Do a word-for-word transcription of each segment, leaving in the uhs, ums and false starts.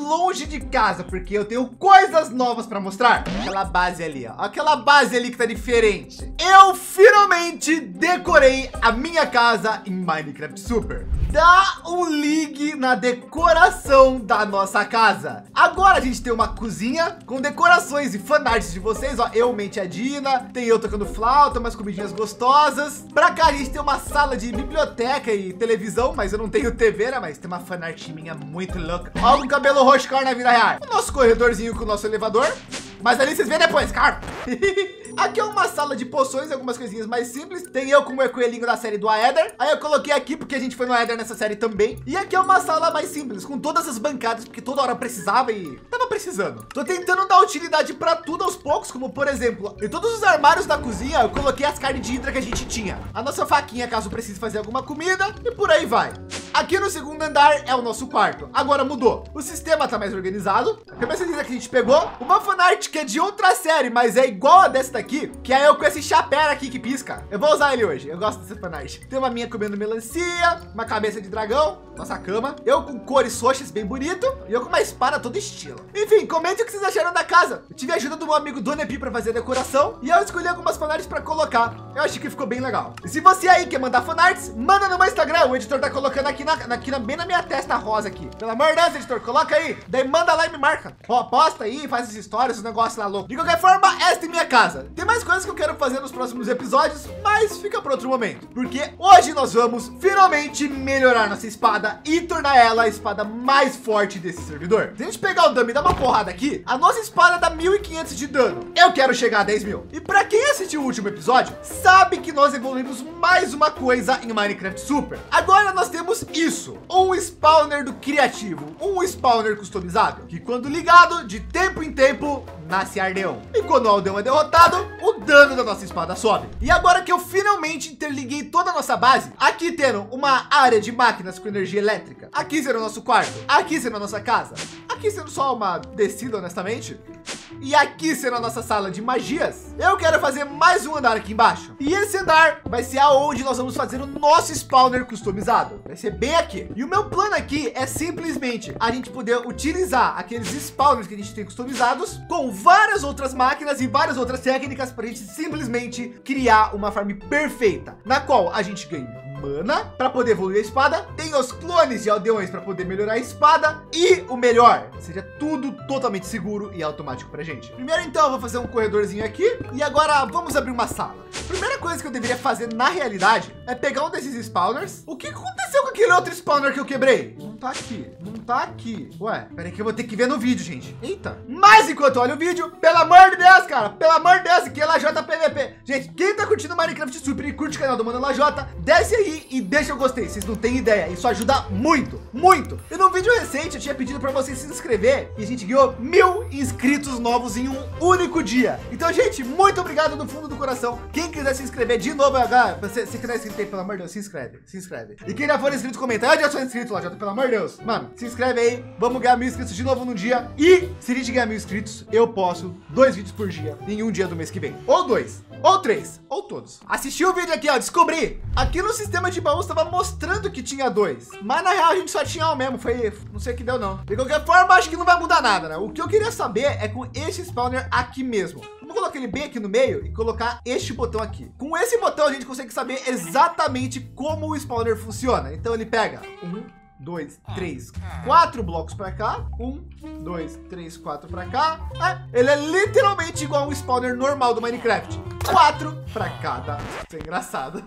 longe de casa, porque eu tenho coisas novas para mostrar. Aquela base ali, ó. Aquela base ali que tá diferente. Eu finalmente decorei a minha casa em Minecraft Super. Dá um ligue na decoração da nossa casa. Agora a gente tem uma cozinha com decorações e fanarts de vocês, ó. Eu, Mente a Dina, tem eu tocando flauta, umas comidinhas gostosas. Pra cá a gente tem uma sala de biblioteca e televisão, mas eu não tenho T V, né? Mas tem uma fanart minha muito louca. Ó, um cabelo roxo na vida real. O nosso corredorzinho com o nosso elevador. Mas ali vocês vêem depois, cara. Aqui é uma sala de poções, algumas coisinhas mais simples. Tem eu com o meu coelhinho da série do Aether. Aí eu coloquei aqui porque a gente foi no Aether nessa série também. E aqui é uma sala mais simples, com todas as bancadas, porque toda hora precisava e tava precisando. Tô tentando dar utilidade para tudo aos poucos, como por exemplo, em todos os armários da cozinha, eu coloquei as carnes de hidra que a gente tinha. A nossa faquinha, caso precise fazer alguma comida, e por aí vai. Aqui no segundo andar é o nosso quarto. Agora mudou. O sistema tá mais organizado. A cabeça lisa que a gente pegou. Uma fanart que é de outra série, mas é igual a dessa daqui, que é eu com esse chapéu aqui que pisca. Eu vou usar ele hoje. Eu gosto dessa fanart. Tem uma minha comendo melancia, uma cabeça de dragão, nossa cama. Eu com cores xoxas bem bonito e eu com uma espada todo estilo. Enfim, comente o que vocês acharam da casa. Eu tive a ajuda do meu amigo Donepi para fazer a decoração e eu escolhi algumas fanarts para colocar. Eu acho que ficou bem legal. E se você aí quer mandar fanarts, manda no meu Instagram. O editor tá colocando aqui, na, aqui na, bem na minha testa rosa aqui. Pelo amor de Deus, editor, coloca aí. Daí manda lá e me marca. Ó, posta aí, faz as histórias, os negócios lá louco. De qualquer forma, esta é minha casa. Tem mais coisas que eu quero fazer nos próximos episódios, mas fica para outro momento. Porque hoje nós vamos finalmente melhorar nossa espada e tornar ela a espada mais forte desse servidor. Se a gente pegar o dummy e dar uma porrada aqui, a nossa espada dá mil e quinhentos de dano. Eu quero chegar a dez mil. E para quem assistiu o último episódio, sabe que nós evoluímos mais uma coisa em Minecraft Super. Agora nós temos isso, um spawner do criativo, um spawner customizado, que quando ligado, de tempo em tempo, nasce Ardeão. E quando o Aldeão é derrotado, o dano da nossa espada sobe. E agora que eu finalmente interliguei toda a nossa base, aqui tendo uma área de máquinas com energia elétrica, aqui sendo o nosso quarto, aqui sendo a nossa casa, aqui sendo só uma descida, honestamente, e aqui sendo a nossa sala de magias, eu quero fazer mais um andar aqui embaixo. E esse andar vai ser aonde nós vamos fazer o nosso spawner customizado. Vai ser bem aqui. E o meu plano aqui é simplesmente a gente poder utilizar aqueles spawners que a gente tem customizados com várias outras máquinas e várias outras técnicas para a gente simplesmente criar uma farm perfeita, na qual a gente ganha mana para poder evoluir a espada, tem os clones de aldeões para poder melhorar a espada e o melhor, seja tudo totalmente seguro e automático para gente. Primeiro então eu vou fazer um corredorzinho aqui e agora vamos abrir uma sala. Primeira coisa que eu deveria fazer na realidade é pegar um desses spawners. O que aconteceu com aquele outro spawner que eu quebrei? Não tá aqui, não tá aqui. Ué, peraí que eu vou ter que ver no vídeo, gente. Eita. Mas enquanto olha o vídeo, pelo amor de Deus, cara, pelo amor de Deus, aqui é Lajota P V P. Gente, quem tá curtindo Minecraft Super e curte o canal do Mano Lajota, desce aí e deixa eu gostei. Vocês não têm ideia, isso ajuda muito, muito. E no vídeo recente eu tinha pedido para vocês se inscrever e a gente ganhou mil inscritos novos em um único dia. Então, gente, muito obrigado do fundo do coração. Quem quiser se inscrever de novo, agora, você, se quiser se inscrever, pelo amor de Deus, se inscreve, se inscreve. E quem já for inscrito, comenta. Eu já sou inscrito, Lajota, pelo amor de Deus. Mano, se inscreve aí, vamos ganhar mil inscritos de novo no dia. E se a gente ganhar mil inscritos, eu posto dois vídeos por dia em um dia do mês que vem. Ou dois, ou três, ou todos. Assisti o vídeo aqui, ó, descobri. Aqui no sistema de baús estava mostrando que tinha dois, mas na real a gente só tinha um mesmo. Foi, não sei o que deu não. De qualquer forma, acho que não vai mudar nada, né? O que eu queria saber é com esse spawner aqui mesmo. Vamos colocar ele bem aqui no meio e colocar este botão aqui. Com esse botão a gente consegue saber exatamente como o spawner funciona. Então ele pega um, dois, três, quatro blocos para cá, um, dois, três, quatro para cá. É, ele é literalmente igual a um spawner normal do Minecraft. Quatro para cada. Isso é engraçado.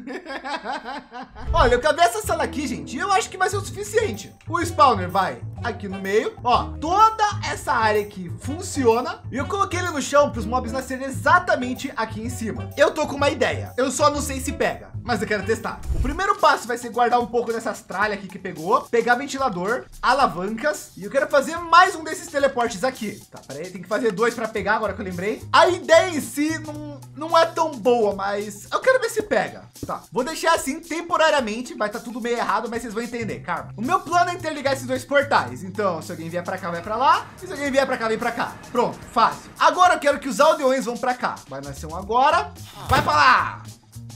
Olha, eu acabei essa sala aqui, gente. E eu acho que vai ser o suficiente. O spawner vai aqui no meio. Ó, toda essa área aqui funciona. E eu coloquei ele no chão para os mobs nascerem exatamente aqui em cima. Eu tô com uma ideia. Eu só não sei se pega, mas eu quero testar. O primeiro passo vai ser guardar um pouco dessas tralhas aqui que pegou, pegar ventilador, alavancas. E eu quero fazer mais um desses teleportes aqui. Tá, peraí, tem que fazer dois para pegar agora que eu lembrei. A ideia em si não, não é tão boa, mas eu quero ver se pega. Tá, vou deixar assim temporariamente, vai estar tá tudo meio errado, mas vocês vão entender, calma. O meu plano é interligar esses dois portais. Então, se alguém vier para cá, vai para lá. E se alguém vier para cá, vem para cá. Pronto, fácil. Agora eu quero que os aldeões vão para cá. Vai nascer um agora. Vai para lá.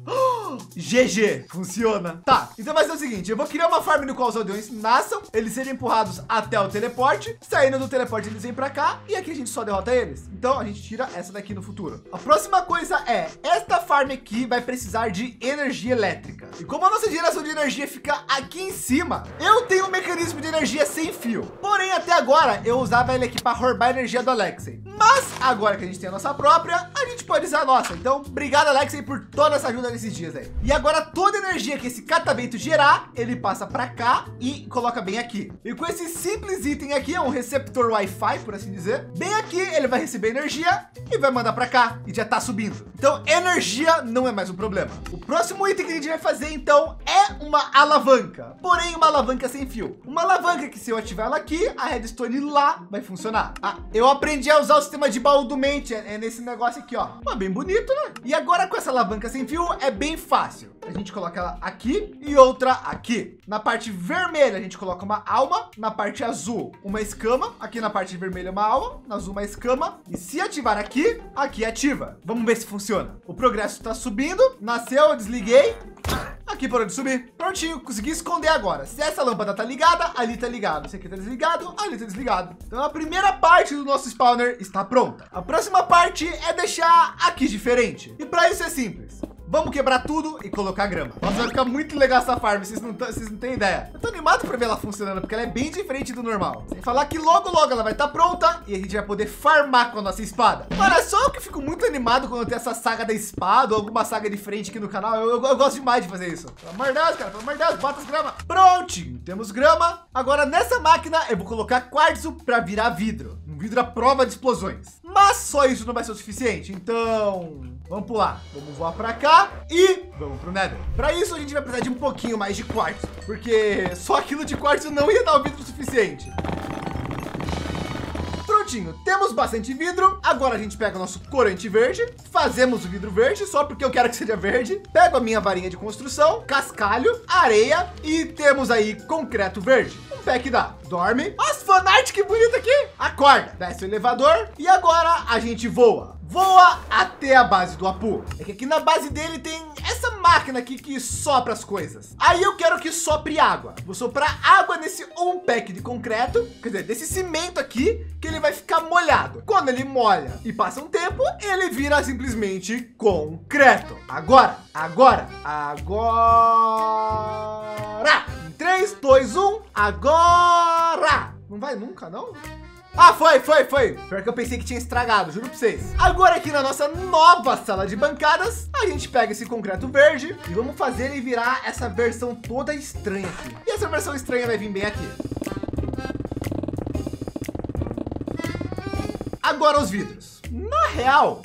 Oh, G G, funciona. Tá, então vai ser o seguinte, eu vou criar uma farm no qual os aldeões nasçam, eles serem empurrados até o teleporte, saindo do teleporte eles vêm pra cá e aqui a gente só derrota eles. Então a gente tira essa daqui no futuro. A próxima coisa é, esta farm aqui vai precisar de energia elétrica. E como a nossa geração de energia fica aqui em cima, eu tenho um mecanismo de energia sem fio. Porém, até agora eu usava ele aqui para roubar a energia do Alexei. Mas agora que a gente tem a nossa própria, a gente pode usar a nossa. Então, obrigado, Alexei, por toda essa ajuda nesses dias aí. E agora toda energia que esse catavento gerar, ele passa para cá e coloca bem aqui. E com esse simples item aqui, é um receptor Wi-Fi, por assim dizer, bem aqui ele vai receber energia e vai mandar para cá e já tá subindo. Então, energia não é mais um problema. O próximo item que a gente vai fazer, então, é uma alavanca. Porém, uma alavanca sem fio. Uma alavanca que se eu ativar ela aqui, a redstone lá vai funcionar. Ah, eu aprendi a usar o sistema de baú do mente, é, é nesse negócio aqui, ó. Pô, bem bonito, né? E agora com essa alavanca sem fio é bem fácil. A gente coloca ela aqui e outra aqui. Na parte vermelha a gente coloca uma alma, na parte azul uma escama, aqui na parte vermelha uma alma, na azul uma escama. E se ativar aqui, aqui ativa. Vamos ver se funciona. O progresso está subindo, nasceu, eu desliguei. Aqui parou de subir. Prontinho, consegui esconder agora. Se essa lâmpada tá ligada, ali tá ligado. Se aqui tá desligado, ali tá desligado. Então a primeira parte do nosso spawner está pronta. A próxima parte é deixar aqui diferente. E para isso é simples. Vamos quebrar tudo e colocar grama. Nossa, vai ficar muito legal essa farm, vocês não, vocês não têm ideia. Eu tô animado para ver ela funcionando, porque ela é bem diferente do normal. Sem falar que logo, logo ela vai estar pronta e a gente vai poder farmar com a nossa espada. Olha só, eu que fico muito animado quando tem essa saga da espada ou alguma saga diferente aqui no canal. Eu, eu, eu gosto demais de fazer isso. Pelo amor de Deus, cara, pelo amor de Deus, bota as grama. Prontinho, temos grama. Agora nessa máquina eu vou colocar quartzo para virar vidro. Um vidro à prova de explosões. Mas só isso não vai ser o suficiente, então vamos pular, vamos voar para cá e vamos pro Nether. Para isso a gente vai precisar de um pouquinho mais de quartzo, porque só aquilo de quartzo não ia dar o vidro suficiente. Prontinho, temos bastante vidro. Agora a gente pega o nosso corante verde, fazemos o vidro verde só porque eu quero que seja verde. Pego a minha varinha de construção, cascalho, areia e temos aí concreto verde. Um pé que dá. Dorme. As fanart, que bonito aqui. Acorda, desce o elevador e agora a gente voa. Voa até a base do Apu. É que aqui na base dele tem essa máquina aqui que sopra as coisas. Aí eu quero que sopre água. Vou soprar água nesse um pack de concreto, quer dizer, desse cimento aqui, que ele vai ficar molhado. Quando ele molha e passa um tempo, ele vira simplesmente concreto. Agora, agora, agora. Em três, dois, um, agora. Não vai nunca, não? Ah, foi, foi, foi. Pior que eu pensei que tinha estragado, juro pra vocês. Agora aqui na nossa nova sala de bancadas, a gente pega esse concreto verde e vamos fazer ele virar essa versão toda estranha aqui. E essa versão estranha vai vir bem aqui. Agora os vidros. Na real...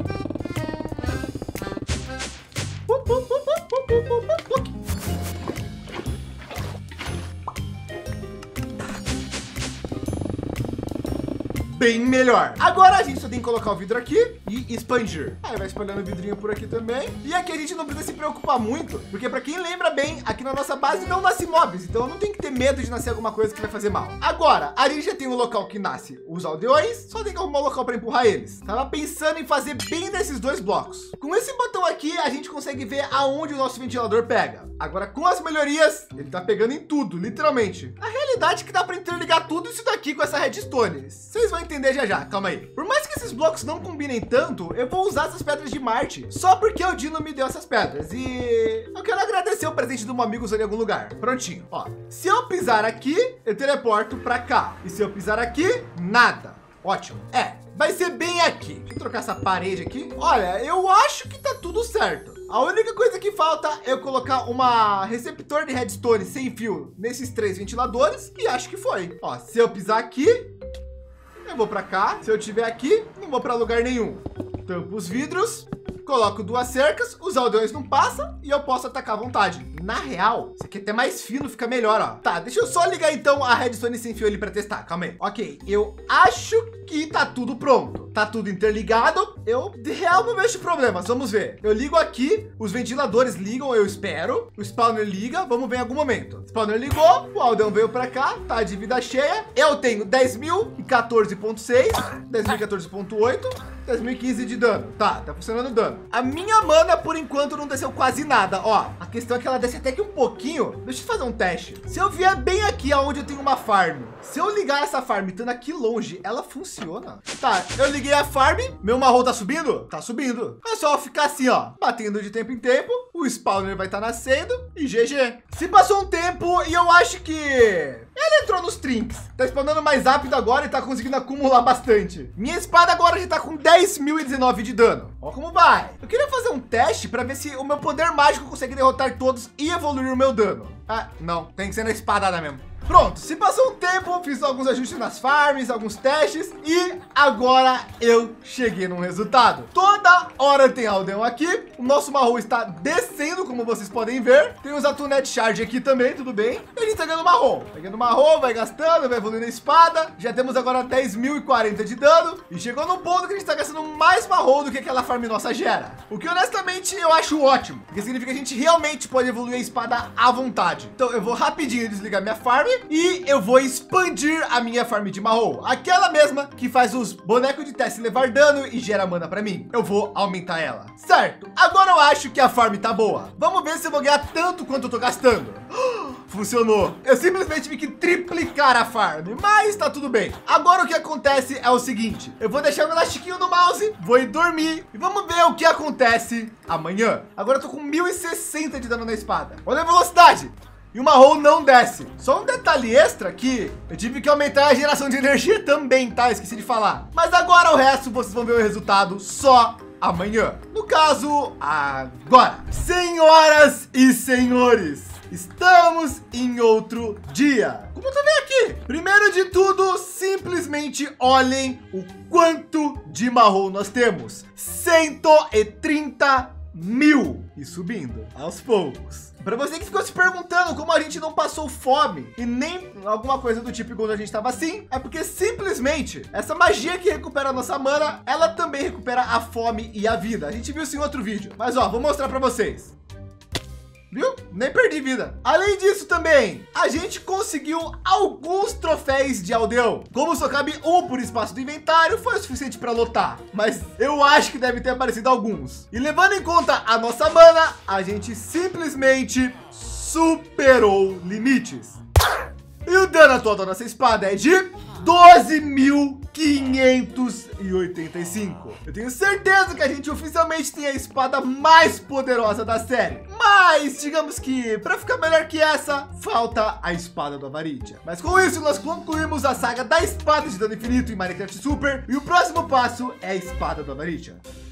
bem melhor. Agora a gente só tem que colocar o vidro aqui e expandir. Aí vai espalhando o vidrinho por aqui também. E aqui a gente não precisa se preocupar muito, porque para quem lembra bem, aqui na nossa base não nasce mobs, então não tem que ter medo de nascer alguma coisa que vai fazer mal. Agora, a gente já tem um local que nasce os aldeões, só tem que arrumar um local para empurrar eles. Tava pensando em fazer bem nesses dois blocos. Com esse botão aqui, a gente consegue ver aonde o nosso ventilador pega. Agora, com as melhorias, ele tá pegando em tudo, literalmente. A realidade é que dá para interligar tudo isso daqui com essa redstone. Vocês vão entender já já, calma aí. Por mais que esses blocos não combinem tanto, eu vou usar essas pedras de Marte, só porque o Dino me deu essas pedras. E eu quero agradecer o presente de um amigo em algum lugar. Prontinho, ó. Se eu pisar aqui, eu teleporto para cá. E se eu pisar aqui, nada. Ótimo. É, vai ser bem aqui. Deixa eu trocar essa parede aqui. Olha, eu acho que tá tudo certo. A única coisa que falta é eu colocar uma receptor de redstone sem fio nesses três ventiladores e acho que foi. Ó, se eu pisar aqui, eu vou para cá. Se eu tiver aqui, não vou para lugar nenhum. Tampo os vidros, coloco duas cercas, os aldeões não passam e eu posso atacar à vontade. Na real, isso aqui é até mais fino, fica melhor, ó. Tá, deixa eu só ligar então a redstone sem fio ali para testar. Calma aí. Ok, eu acho que tá tudo pronto. Tá tudo interligado. Eu, de real, não vejo problemas. Vamos ver. Eu ligo aqui, os ventiladores ligam, eu espero. O spawner liga, vamos ver em algum momento. O spawner ligou, o Aldeão veio para cá, tá de vida cheia. Eu tenho dez mil e quatorze ponto seis, dez mil e quatorze ponto oito, dez mil e quinze de dano. Tá, tá funcionando o dano. A minha mana, por enquanto, não desceu quase nada. Ó, a questão é que ela desce até que um pouquinho. Deixa eu fazer um teste. Se eu vier bem aqui aonde eu tenho uma farm, se eu ligar essa farm estando aqui longe, ela funciona. Tá, eu liguei a farm, meu marrom tá subindo? Tá subindo. É só ficar assim, ó, batendo de tempo em tempo. O spawner vai estar nascendo e G G. Se passou um tempo e eu acho que ele entrou nos trinks. Tá spawnando mais rápido agora e tá conseguindo acumular bastante. Minha espada agora já tá com dez mil e dezenove de dano. Ó como vai. Eu queria fazer um teste para ver se o meu poder mágico consegue derrotar todos e evoluir o meu dano. Ah, não. Tem que ser na espadada mesmo. Pronto, se passou um tempo, fiz alguns ajustes nas farms, alguns testes e agora eu cheguei num resultado. Toda hora tem Aldeão aqui, o nosso marrom está descendo, como vocês podem ver. Tem os Atunet Charge aqui também, tudo bem. E a gente tá ganhando marrom, tá ganhando marrom, vai gastando, vai evoluindo a espada. Já temos agora dez mil e quarenta de dano e chegou num ponto que a gente tá gastando mais marrom do que aquela farm nossa gera. O que honestamente eu acho ótimo, porque significa que a gente realmente pode evoluir a espada à vontade. Então eu vou rapidinho desligar minha farm e eu vou expandir a minha farm de marrom, aquela mesma que faz os bonecos de teste levar dano e gera mana para mim. Eu vou aumentar ela, certo? Agora eu acho que a farm tá boa. Vamos ver se eu vou ganhar tanto quanto eu tô gastando. Funcionou. Eu simplesmente tive que triplicar a farm, mas tá tudo bem. Agora o que acontece é o seguinte: eu vou deixar meu elastiquinho no mouse, vou ir dormir e vamos ver o que acontece amanhã. Agora eu tô com mil e sessenta de dano na espada. Olha a velocidade. E o marrom não desce. Só um detalhe extra que eu tive que aumentar a geração de energia também, tá? Esqueci de falar. Mas agora o resto vocês vão ver o resultado só amanhã. No caso, agora. Senhoras e senhores, estamos em outro dia. Como tu vê aqui? Primeiro de tudo, simplesmente olhem o quanto de marrom nós temos. cento e trinta mil e subindo aos poucos. Para você que ficou se perguntando como a gente não passou fome e nem alguma coisa do tipo quando a gente estava assim, é porque simplesmente essa magia que recupera a nossa mana, ela também recupera a fome e a vida. A gente viu isso em outro vídeo, mas ó, vou mostrar para vocês. Viu? Nem perdi vida. Além disso também, a gente conseguiu alguns troféus de aldeão. Como só cabe um por espaço do inventário, foi o suficiente para lotar. Mas eu acho que deve ter aparecido alguns. E levando em conta a nossa mana, a gente simplesmente superou limites. E o dano atual da nossa espada é de doze mil quinhentos e oitenta e cinco. Eu tenho certeza que a gente oficialmente tem a espada mais poderosa da série. Mas digamos que para ficar melhor que essa, falta a espada do Avaritia. Mas com isso nós concluímos a saga da espada de dano infinito em Minecraft Super. E o próximo passo é a espada do Avaritia.